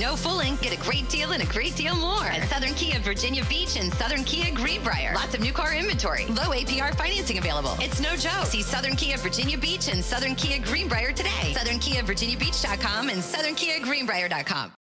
No fooling. Get a great deal and a great deal more at Southern Kia Virginia Beach and Southern Kia Greenbrier. Lots of new car inventory. Low APR financing available. It's no joke. See Southern Kia Virginia Beach and Southern Kia Greenbrier today. SouthernKiaVirginiaBeach.com and SouthernKiaGreenbrier.com.